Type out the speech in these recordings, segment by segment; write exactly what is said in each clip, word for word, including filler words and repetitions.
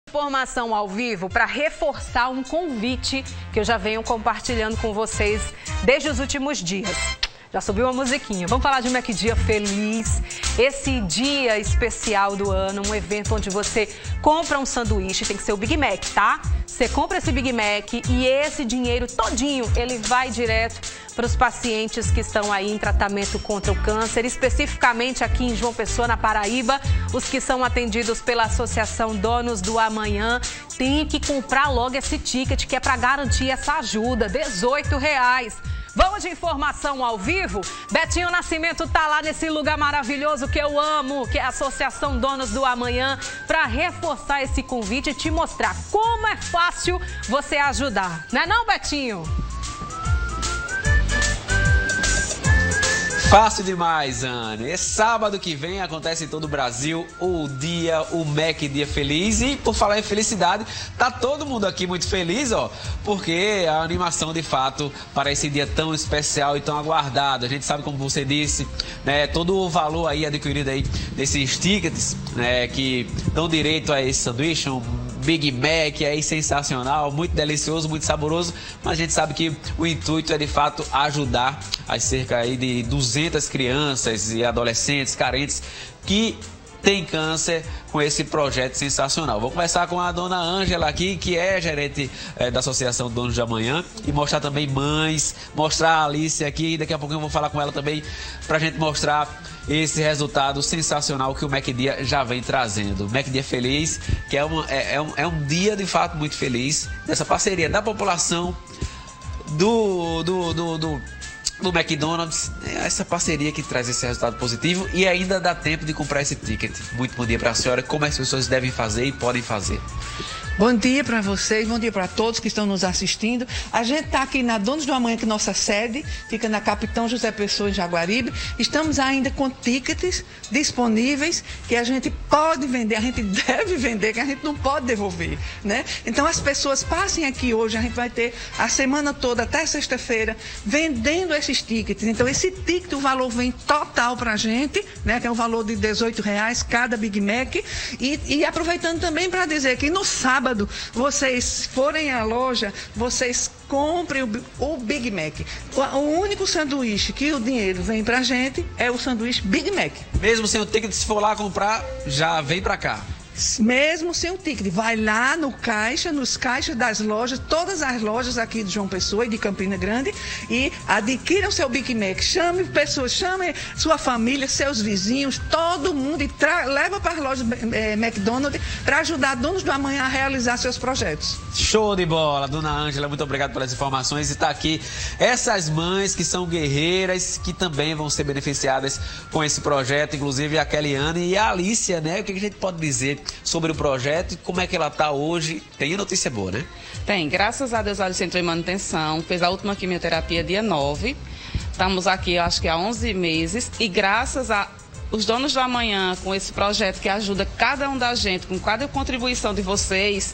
Informação ao vivo para reforçar um convite que eu já venho compartilhando com vocês desde os últimos dias. Já subiu a musiquinha. Vamos falar de Mac Dia Feliz. Esse dia especial do ano, um evento onde você compra um sanduíche, tem que ser o Big Mac, tá? Você compra esse Big Mac e esse dinheiro todinho, ele vai direto para os pacientes que estão aí em tratamento contra o câncer, especificamente aqui em João Pessoa, na Paraíba, os que são atendidos pela Associação Donos do Amanhã. Tem que comprar logo esse ticket que é para garantir essa ajuda, dezoito reais. Vamos de informação ao vivo? Betinho Nascimento tá lá nesse lugar maravilhoso que eu amo, que é a Associação Donos do Amanhã, para reforçar esse convite e te mostrar como é fácil você ajudar. Não é não, Betinho? Fácil demais, Anne. Esse sábado que vem acontece em todo o Brasil o dia, o Mac Dia Feliz. E por falar em felicidade, tá todo mundo aqui muito feliz, ó, porque a animação de fato para esse dia tão especial e tão aguardado. A gente sabe, como você disse, né, todo o valor aí adquirido aí desses tickets, né, que dão direito a esse sanduíche, um Big Mac aí sensacional, muito delicioso, muito saboroso, mas a gente sabe que o intuito é de fato ajudar as cerca aí de duzentas crianças e adolescentes carentes que tem câncer com esse projeto sensacional. Vou conversar com a dona Ângela aqui, que é gerente é, da Associação Donos de Amanhã, e mostrar também mães, mostrar a Alice aqui, daqui a pouquinho eu vou falar com ela também, pra gente mostrar esse resultado sensacional que o Mac Dia já vem trazendo. O Mac Dia Feliz, que é, uma, é, é, um, é um dia de fato muito feliz, dessa parceria da população, do... do, do, do do McDonald's, essa parceria que traz esse resultado positivo e ainda dá tempo de comprar esse ticket. Muito bom dia para a senhora. Como as pessoas devem fazer e podem fazer? Bom dia para vocês, bom dia para todos que estão nos assistindo. A gente está aqui na Donos do Amanhã, que é nossa sede, fica na Capitão José Pessoa, em Jaguaribe. Estamos ainda com tickets disponíveis que a gente pode vender, a gente deve vender, que a gente não pode devolver, né? Então as pessoas passem aqui hoje, a gente vai ter a semana toda, até sexta-feira, vendendo esses tickets. Então esse ticket, o valor vem total para a gente, né? Que é o valor de dezoito reais cada Big Mac. E, e aproveitando também para dizer que no sábado, vocês forem à loja, vocês comprem o, o Big Mac. O, o único sanduíche que o dinheiro vem pra gente é o sanduíche Big Mac. Mesmo sem o ticket, se for lá comprar, já vem pra cá. Mesmo sem o ticket, vai lá no caixa, nos caixas das lojas, todas as lojas aqui de João Pessoa e de Campina Grande, e adquira o seu Big Mac. Chame pessoas, chame sua família, seus vizinhos, todo mundo, e leva para as lojas é, McDonald's para ajudar Donos do Amanhã a realizar seus projetos. Show de bola, dona Ângela, muito obrigado pelas informações. E está aqui essas mães que são guerreiras, que também vão ser beneficiadas com esse projeto, inclusive a Keliane e a Alicia, né? O que a gente pode dizer sobre o projeto e como é que ela está hoje? Tem notícia boa, né? Tem, graças a Deus, a Alice entrou em manutenção, fez a última quimioterapia dia nove, estamos aqui acho que há onze meses, e graças a os Donos do Amanhã, com esse projeto que ajuda cada um da gente, com cada contribuição de vocês,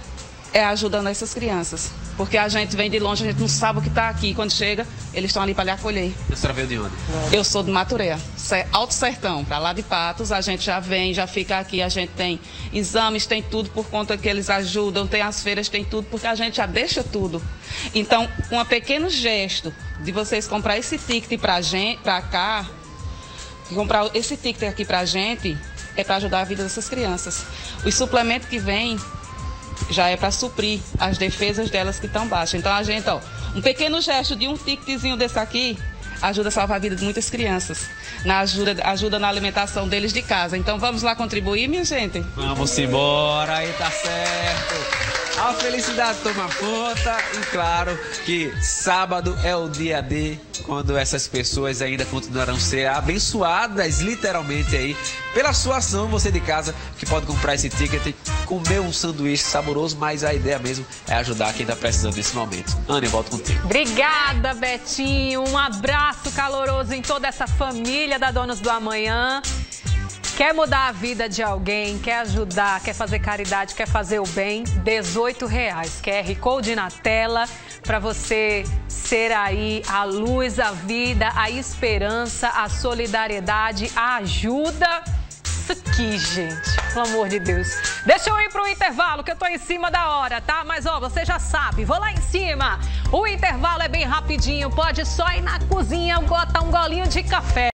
é ajudando essas crianças. Porque a gente vem de longe, a gente não sabe o que está aqui. Quando chega, eles estão ali para lhe acolher. A senhora veio de onde? Eu sou de Maturé, Alto Sertão, para lá de Patos. A gente já vem, já fica aqui. A gente tem exames, tem tudo por conta que eles ajudam. Tem as feiras, tem tudo, porque a gente já deixa tudo. Então, um pequeno gesto de vocês comprar esse ticket para gente, para cá, comprar esse ticket aqui para a gente, é para ajudar a vida dessas crianças. Os suplementos que vêm já é para suprir as defesas delas que estão baixas. Então a gente, ó, um pequeno gesto de um ticketzinho desse aqui ajuda a salvar a vida de muitas crianças, na ajuda, ajuda na alimentação deles de casa. Então vamos lá contribuir, minha gente? Vamos embora, aí tá certo. A felicidade toma conta e claro que sábado é o dia D, quando essas pessoas ainda continuarão a ser abençoadas, literalmente aí, pela sua ação, você de casa que pode comprar esse ticket, comer um sanduíche saboroso, mas a ideia mesmo é ajudar quem está precisando nesse momento. Ana, eu volto contigo. Obrigada, Betinho. Um abraço caloroso em toda essa família da Donos do Amanhã. Quer mudar a vida de alguém, quer ajudar, quer fazer caridade, quer fazer o bem, dezoito reais. Q R Code na tela para você ser aí a luz, a vida, a esperança, a solidariedade, a ajuda isso aqui, gente? Pelo amor de Deus. Deixa eu ir pro intervalo, que eu tô em cima da hora, tá? Mas, ó, você já sabe, vou lá em cima. O intervalo é bem rapidinho, pode só ir na cozinha botar um golinho de café.